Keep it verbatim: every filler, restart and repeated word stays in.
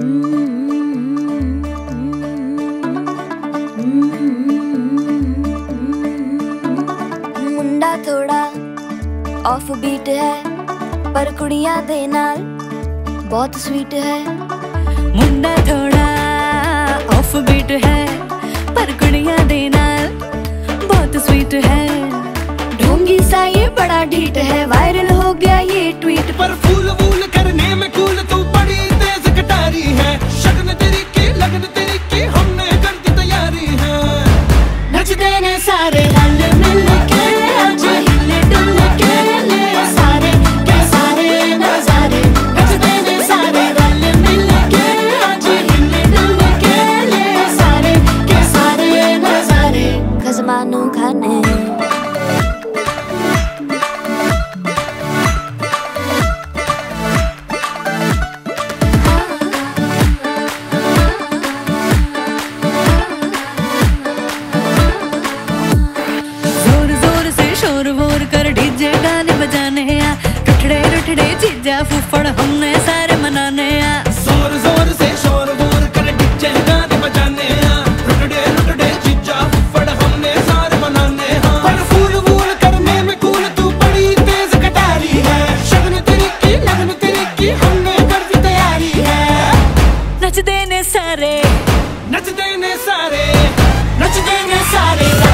मुंडा थोड़ा off beat है पर कुड़ियां दे नाल बहुत स्वीट है। मुंडा थोड़ा ऑफ बीट है पर कुड़ियां दे नाल बहुत स्वीट है। ढोंगी सा ये बड़ा ढीठ है, वायरल हो गया ये ट्वीट। पर फूल वूल करने में कूल तू बड़ी तेज कटारी है। शगन तेरी की लगन तेरी की हमने कर दी तैयारी है। नचते ने सारे रल मिल के आज हिले डुल के ले सारे के सारे नजारे। नचते ने सारे रल मिल के आज हिले डुल के ले सारे के सारे नजारे। खजमानू खाने चीजा फुफड़ हमने सारे मनाने आ। जोर जोर से शोर वोर कर डीजे गाने बजाने आ। रुटड़े रुटड़े चीजा फुफड़ हमने सारे मनाने आ। पर फूल वूल करने में कूल तू बड़ी तेज कटारी है। शगन तेरी की लगन तेरी की हमने कर दी तैयारी है। नचते ने सारे नचते ने सारे नचते ने सारे